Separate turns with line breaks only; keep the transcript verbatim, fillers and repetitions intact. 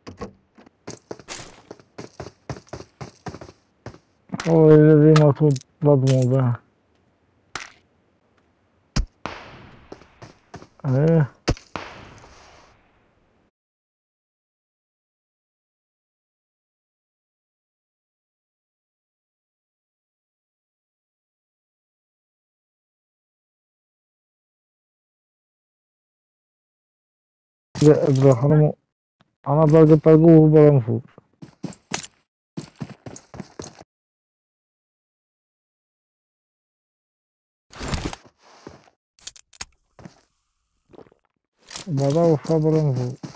هو الذي ما تظلموا به. ايه ابن حرام. انا بلقى طلقوه بلنفوذ. بعدها وفى بلنفوذ.